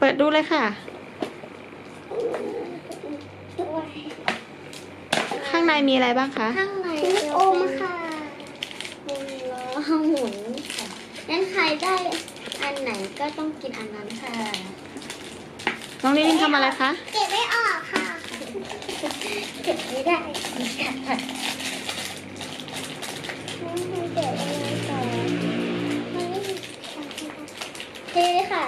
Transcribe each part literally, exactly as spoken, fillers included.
ดดูเลยค่ะข้างในมีอะไรบ้างคะข้างในโอมค่ะหมุนล้อหมุนค่ะงั้นใครได้อันไหนก็ต้องกินอันนั้นค่ะน้องลิลินทำอะไรคะเก็บไม่ออกค่ะเก็บไม่ได้ค่ะน้องเก็บอะไรต่อเทเลยค่ะ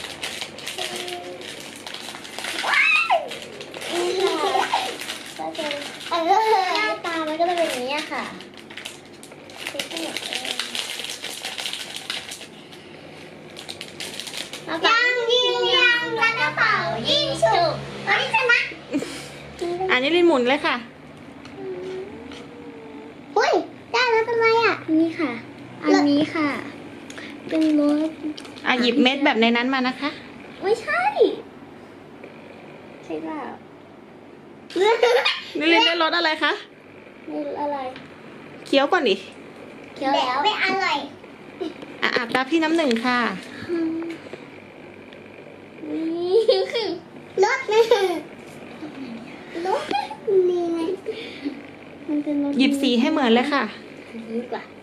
นี่ค่ะก็จะหน้าตามันก็จะเป็นอย่างนี้ค่ะยังยิงยังแล้วก็เป่ายิงฉุบตอนนี้ชนะอันนี้ลินหมุนเลยค่ะเฮ้ยได้แล้วเป็นไรอ่ะนี่ค่ะอันนี้ค่ะเป็นรถอ่ะหยิบเม็ดแบบในนั้นมานะคะไม่ใช่ใช่เปล่าลิลินได้รสอะไรคะนี่อะไรเคี้ยวก่อนดิเคี้ยวแล้วไม่อร่อยอ่ะอาบตาพี่น้ำหนึ่งค่ะรถนะรถนี่ไงมันเป็นรถหยิบสีให้เหมือนเลยค่ะดีกว่า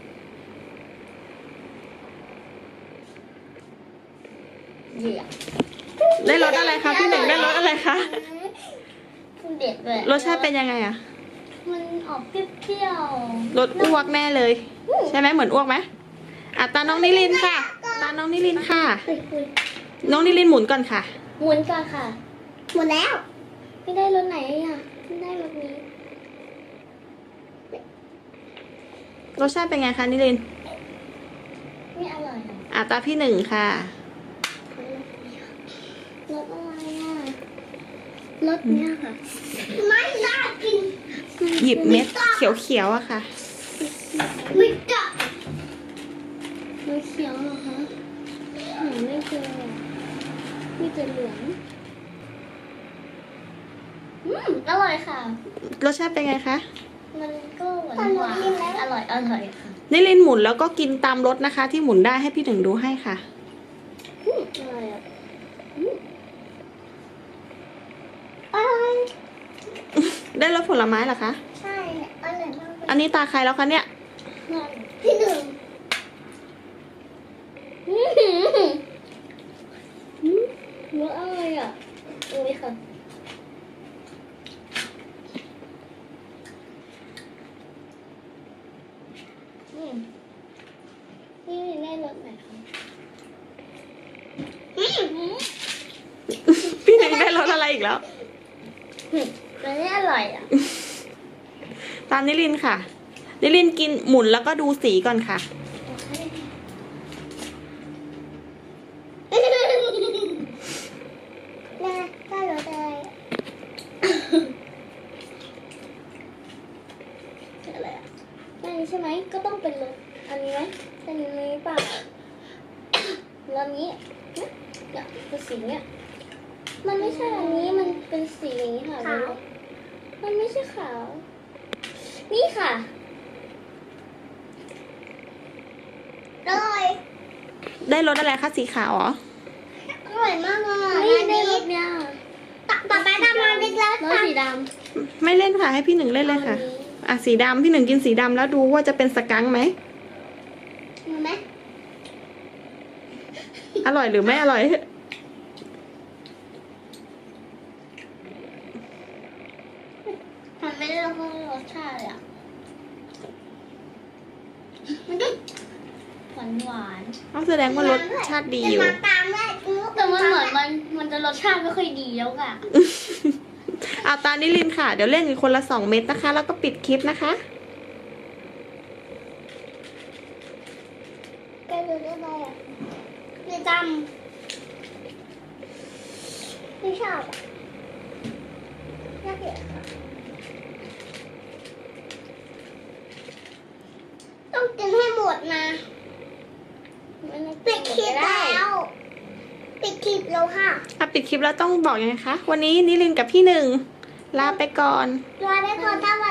เดี๋ยวได้รสอะไรคะพี่หนึ่งได้รสอะไรคะเด็ดเลยรสชาติเป็นยังไงอะมันออกเปรี้ยวๆรสอ้วกแน่เลยใช่ไหมเหมือนอ้วกไหมอ่ะตาน้องนิลินค่ะตาน้องนิลินค่ะน้องนิลินหมุนก่อนค่ะหมุนก่อนค่ะหมุนแล้วไม่ได้รสไหนอ่ะไม่ได้รสนี้รสชาติเป็นไงคะนิลินไม่อร่อยอ่ะตาพี่หนึ่งค่ะรสอะไรอ่ะรสเนี้ยค่ะไม่น่ากินหยิบเม็ดเขียวๆอะค่ะไม่จ้ะไม่เขียวหรอคะหาไม่เจอมีแต่เหลืองอืมอร่อยค่ะรสชาติเป็นไงคะมันก็หวานหวานอร่อยอร่อยค่ะนิลินหมุนแล้วก็กินตามรสนะคะ ที่หมุนได้ให้พี่หนึ่งดูให้ค่ะอร่อยอ่ะอร่อยได้รสผลไม้เหรอคะใช่อร่อยมากอันนี้ตาใครแล้วคะเนี่ยพี่หนึ่งรสอะไรอ่ะโอ้ยค่ะนี่ได้รสไหนคะพี่หนึ่งได้รสอะไรอีกแล้วมันไม่อร่อยอ่ะตามนิลินค่ะนิลินกินหมุนแล้วก็ดูสีก่อนค่ะน่าได้รสอะไรอะไรอ่ะอันนี้ใช่ไหมก็ต้องเป็นรสอันนี้ไหมอันนี้เปล่ารสนี้เนี่ยเป็นสีเนี้ยมันไม่ใช่อันนี้มันเป็นสีอย่างนี้ค่ะขาวมันไม่ใช่ขาวนี่ค่ะอร่อยได้รสอะไรคะสีขาวเหรออร่อยมากเลยนี่ได้รสเนี้ยต่อไปทำมาเล็กแล้วรสสีดำไม่เล่นค่ะให้พี่หนึ่งเล่นเลยค่ะอ่ะสีดำพี่หนึ่งกินสีดำแล้วดูว่าจะเป็นสกังไหมไหมอร่อยหรือไม่อร่อยมันไม่ได้รสชาติเลยอ่ะมันก็หวานหวานต้องแสดงว่ารสชาติดีอยู่แต่มันเหมือนมันมันจะรสชาติไม่ค่อยดีแล้วค่ะเอาตานิลินค่ะเดี๋ยวเล่นอีกคนละสองเม็ดนะคะแล้วก็ปิดคลิปนะคะแกดูได้ไหมอ่ะไม่จำไม่ชอบน่าเกลียดค่ะต้องกินให้หมดนะปิดคลิปแล้วปิดคลิปแล้วค่ะอ่ะปิดคลิปแล้วต้องบอกยังไงคะวันนี้นิลินกับพี่หนึ่งลาไปก่อนลาไปก่อนสวัส